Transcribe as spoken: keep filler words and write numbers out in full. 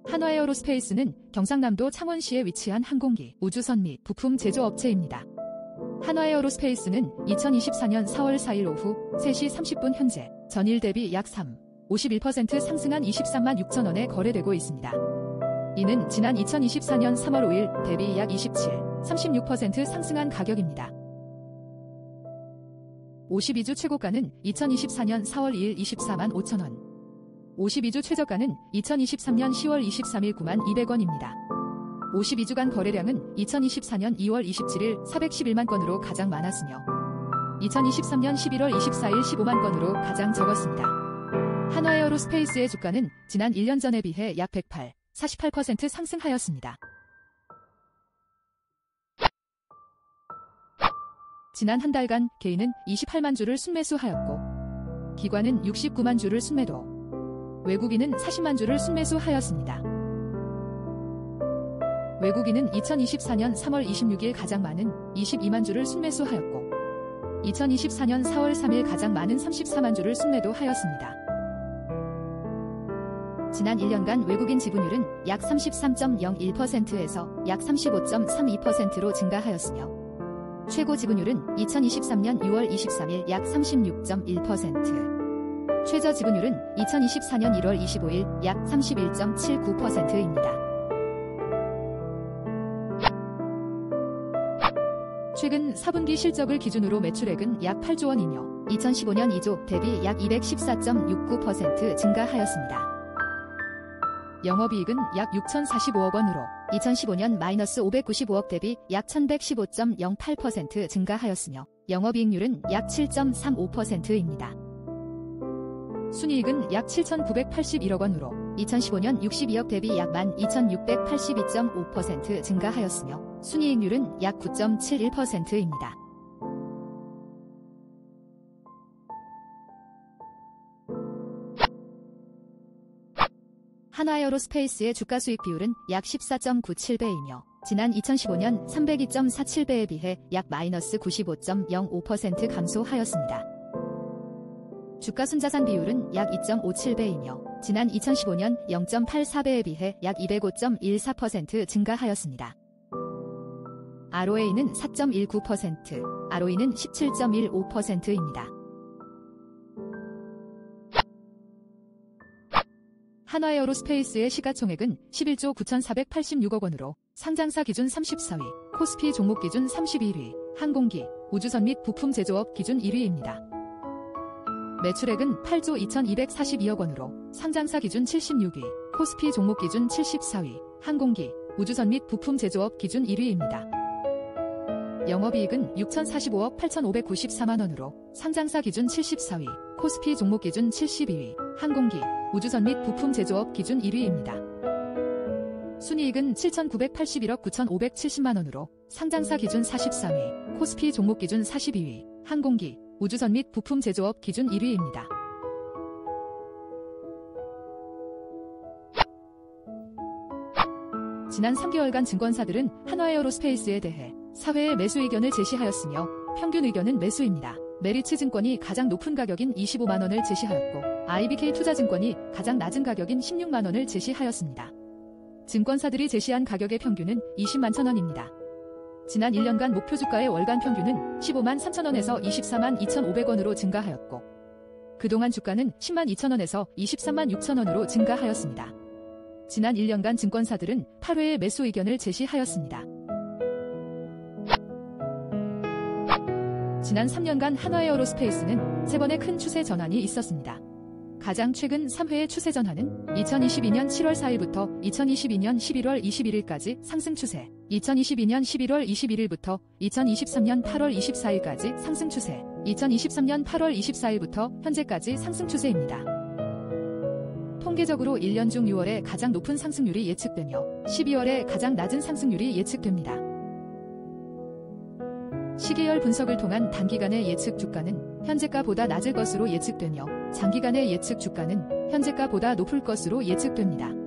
한화에어로스페이스는 경상남도 창원시에 위치한 항공기, 우주선 및 부품 제조업체입니다. 한화에어로스페이스는 이천이십사년 사월 사일 오후 세 시 삼십 분 현재 전일 대비 약 삼 점 오십일 퍼센트 상승한 이십삼만 육천 원에 거래되고 있습니다. 이는 지난 이천이십사년 삼월 오일 대비 약 이십칠 점 삼십육 퍼센트 상승한 가격입니다. 오십이 주 최고가는 이천이십사년 사월 이일 이십사만 오천 원, 오십이 주 최저가는 이천이십삼년 시월 이십삼일 구만 이백 원입니다. 오십이 주간 거래량은 이천이십사년 이월 이십칠일 사백십일만 건으로 가장 많았으며 이천이십삼년 십일월 이십사일 십오만 건으로 가장 적었습니다. 한화에어로스페이스의 주가는 지난 일 년 전에 비해 약 백팔 점 사십팔 퍼센트 상승하였습니다. 지난 한 달간 개인은 이십팔만 주를 순매수하였고 기관은 육십구만 주를 순매도, 외국인은 사십만 주를 순매수하였습니다. 외국인은 이천이십사년 삼월 이십육일 가장 많은 이십이만 주를 순매수하였고 이천이십사년 사월 삼일 가장 많은 삼십사만 주를 순매도하였습니다. 지난 일 년간 외국인 지분율은 약 삼십삼 점 영일 퍼센트에서 약 삼십오 점 삼이 퍼센트로 증가하였으며 최고 지분율은 이천이십삼년 유월 이십삼일 약 삼십육 점 일 퍼센트, 최저 지분율은 이천이십사년 일월 이십오일 약 삼십일 점 칠구 퍼센트입니다. 최근 사 분기 실적을 기준으로 매출액은 약 팔조 원이며 이천십오년 이조 대비 약 이백십사 점 육구 퍼센트 증가하였습니다. 영업이익은 약 육천사십오억 원으로 이천십오년 마이너스 오백구십오억 대비 약 천백십오 점 영팔 퍼센트 증가하였으며 영업이익률은 약 칠 점 삼오 퍼센트입니다. 순이익은 약 칠천구백팔십일억 원으로 이천십오년 육십이억 대비 약 만 이천육백팔십이 점 오 퍼센트 증가하였으며 순이익률은 약 구 점 칠일 퍼센트입니다. 한화에어로스페이스의 주가수익 비율은 약 십사 점 구칠 배이며 지난 이천십오년 삼백이 점 사칠 배에 비해 약 마이너스 구십오 점 영오 퍼센트 감소하였습니다. 주가순자산 비율은 약 이 점 오칠 배이며 지난 이천십오년 영 점 팔사 배에 비해 약 이백오 점 일사 퍼센트 증가하였습니다. 알오에이는 사 점 일구 퍼센트, 알오이는 십칠 점 일오 퍼센트입니다. 한화에어로스페이스의 시가총액은 십일조 구천사백팔십육억 원으로 상장사 기준 삼십사 위, 코스피 종목 기준 삼십일 위, 항공기, 우주선 및 부품 제조업 기준 일 위입니다. 매출액은 팔조 이천이백사십이억 원으로 상장사 기준 칠십육 위, 코스피 종목 기준 칠십사 위, 항공기, 우주선 및 부품 제조업 기준 일 위입니다. 영업이익은 육천사십오억 팔천오백구십사만 원으로 상장사 기준 칠십사 위, 코스피 종목 기준 칠십이 위, 항공기, 우주선 및 부품 제조업 기준 일 위입니다. 순이익은 칠천구백팔십일억 구천오백칠십만 원으로 상장사 기준 사십사 위, 코스피 종목 기준 사십이 위, 항공기, 우주선 및 부품 제조업 기준 일 위입니다. 지난 삼 개월간 증권사들은 한화에어로스페이스에 대해 사회의 매수 의견을 제시하였으며 평균 의견은 매수입니다. 메리츠증권이 가장 높은 가격인 이십오만 원을 제시하였고 아이비케이투자증권이 가장 낮은 가격인 십육만 원을 제시하였습니다. 증권사들이 제시한 가격의 평균은 이십만 천 원입니다. 지난 일 년간 목표 주가의 월간 평균은 십오만 삼천 원에서 이십사만 이천오백 원으로 증가하였고 그동안 주가는 십만 이천 원에서 이십삼만 육천 원으로 증가하였습니다. 지난 일 년간 증권사들은 팔 회의 매수 의견을 제시하였습니다. 지난 삼 년간 한화에어로스페이스는 세 번의 큰 추세 전환이 있었습니다. 가장 최근 삼 회의 추세 전환은 이천이십이년 칠월 사일부터 이천이십이년 십일월 이십일일까지 상승 추세, 이천이십이년 십일월 이십일일부터 이천이십삼년 팔월 이십사일까지 상승 추세, 이천이십삼년 팔월 이십사일부터 현재까지 상승 추세입니다. 통계적으로 일 년 중 유월에 가장 높은 상승률이 예측되며 십이월에 가장 낮은 상승률이 예측됩니다. 시계열 분석을 통한 단기간의 예측 주가는 현재가보다 낮을 것으로 예측되며 장기간의 예측 주가는 현재가보다 높을 것으로 예측됩니다.